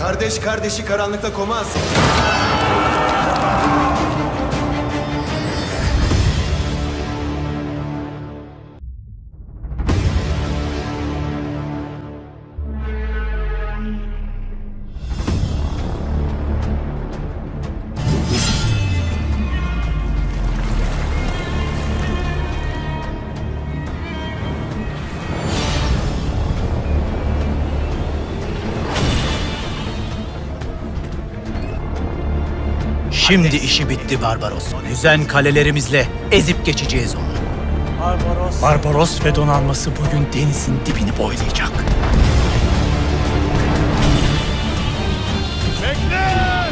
Kardeş kardeşi karanlıkta komaz. Şimdi işi bitti Barbaros. Yüzen kalelerimizle ezip geçeceğiz onu. Barbaros ve donanması bugün denizin dibini boylayacak. Bekle!